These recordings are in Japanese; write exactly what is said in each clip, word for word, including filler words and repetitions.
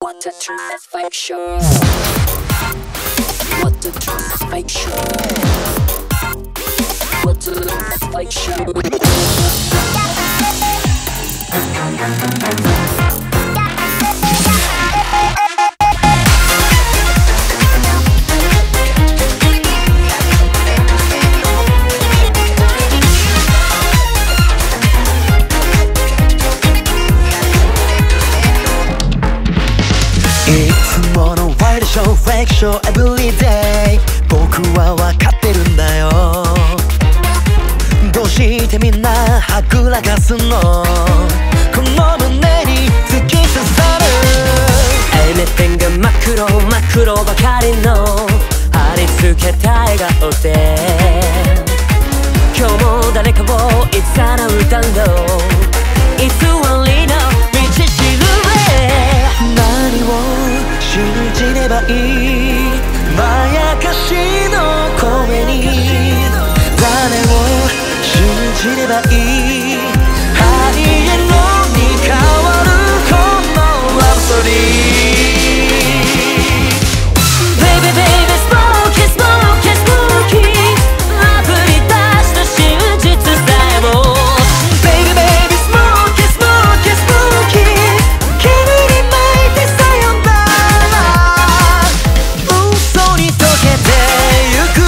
What the truth is fake show. What the truth is fake show. What the truth is fake show. Fake show every day 僕は分かってるんだよどうしてみんなはぐらかすのこの胸に突き刺さる Everything が真っ黒真っ黒ばかりの貼り付けた笑顔で今日も誰かをいざなうだろう偽りの道しるべ何を信じればいいまやかしの声に誰を信じればいいハイエローに変わるこのラブストーリー Baby baby spooky spooky spooky あぶり出した真実さえも Baby baby spooky spooky spooky 煙に巻いてさよなら嘘に溶けてゆく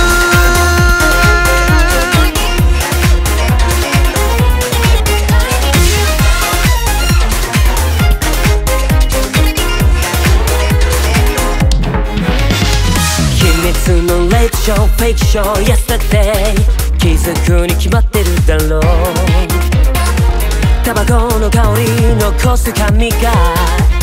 秘密のレイトショーフェイクショー Yesterday 気づくに決まってるだろうタバコの香り残す髪が